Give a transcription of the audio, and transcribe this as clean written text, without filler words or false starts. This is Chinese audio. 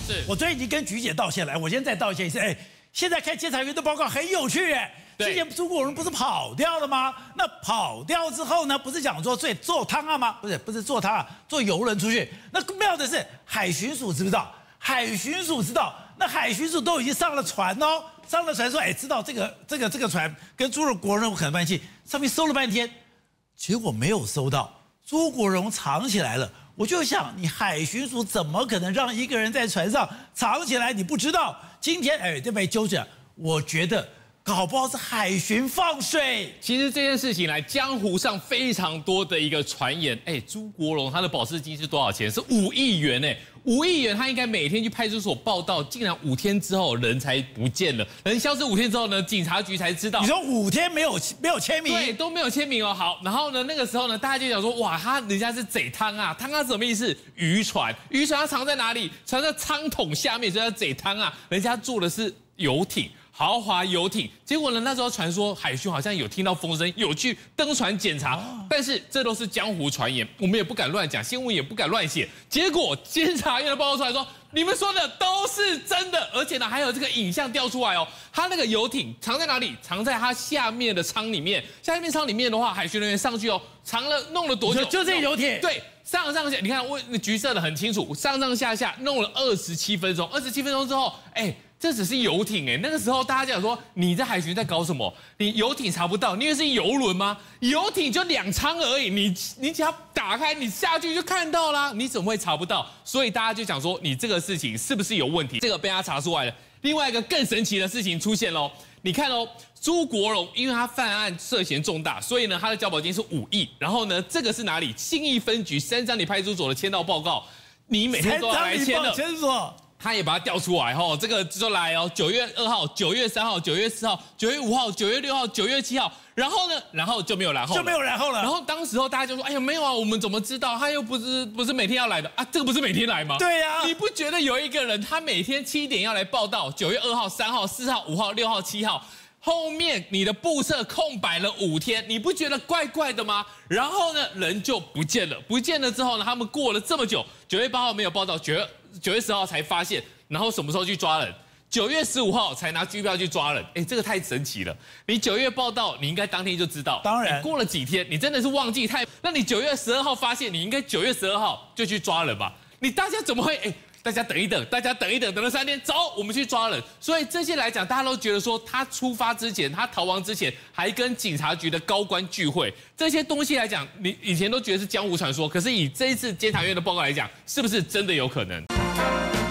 是我昨天已经跟菊姐道歉了，我现在再道歉一次。现在看监察院的报告很有趣之前朱国荣不是跑掉了吗？那跑掉之后呢，不是讲说坐汤啊吗？不是坐汤啊，坐游轮出去。那妙的是海巡署知不知道？海巡署知道，那海巡署都已经上了船哦，上了船说，知道这个船跟朱国荣有可能关系，上面搜了半天，结果没有搜到，朱国荣藏起来了。我就想，你海巡署怎么可能让一个人在船上藏起来？你不知道？今天这被纠正，我觉得搞不好是海巡放水。 其实这件事情江湖上非常多的一个传言，朱国荣他的保释金是多少钱？是5亿元5亿元，他应该每天去派出所报到，竟然5天之后人才不见了，人消失5天之后呢，警察局才知道。 你说5天没有签名？ 对，都没有签名哦。好，然后呢，那个时候呢，大家就讲说，哇，人家是贼汤啊，汤啊什么意思？渔船它藏在哪里？藏在舱桶下面，所以叫贼汤啊。人家坐的是游艇。豪华游艇，结果呢？那时候传说海巡好像有听到风声，有去登船检查，但是这都是江湖传言，我们也不敢乱讲，新闻也不敢乱写。结果监察院的报告出来说，你们说的都是真的，而且呢还有这个影像调出来哦。他那个游艇藏在哪里？藏在它下面的舱里面。下面舱里面的话，海巡人员上去哦，弄了多久？ 就这游艇。 对。上下，你看我橘色的很清楚，上下弄了27分钟，27分钟之后，这只是游艇那个时候大家讲说你在海巡在搞什么？你游艇查不到，你以为是游轮吗？游艇就2舱而已，你只要打开，你下去就看到啦，你怎么会查不到？所以大家就讲说你这个事情是不是有问题？这个被他查出来了。另外一个更神奇的事情出现喽，你看哦，朱国荣因为他犯案涉嫌重大，所以呢他的交保金是5亿。然后呢，这个是哪里？信义分局三张里派出所的签到报告，你每天都要来签的。他也把它调出来这个就来9月2号、9月3号、9月4号、9月5号、9月6号、9月7号，然后呢，然后就没有然后了，然后当时大家就说，没有啊，我们怎么知道？他又不是每天要来的啊，这个不是每天来吗？ 对呀， 你不觉得有一个人他每天7点要来报到？9月2号、3号、4号、5号、6号、7号。后面你的簿册空白了5天，你不觉得怪怪的吗？然后呢，人就不见了。不见了之后呢，他们过了这么久，9月8号没有报道，9月10号才发现，然后什么时候去抓人？9月15号才拿拘票去抓人。这个太神奇了。你9月报道，你应该当天就知道。 当然， 过了几天，你真的是忘记太。那你9月12号发现，你应该9月12号就去抓人吧？大家怎么会大家等一等，等了3天，走，我们去抓人。所以这些来讲，大家都觉得说，他出发之前，他逃亡之前，还跟警察局的高官聚会，这些东西来讲，你以前都觉得是江湖传说，可是以这一次监察院的报告来讲，是不是真的有可能？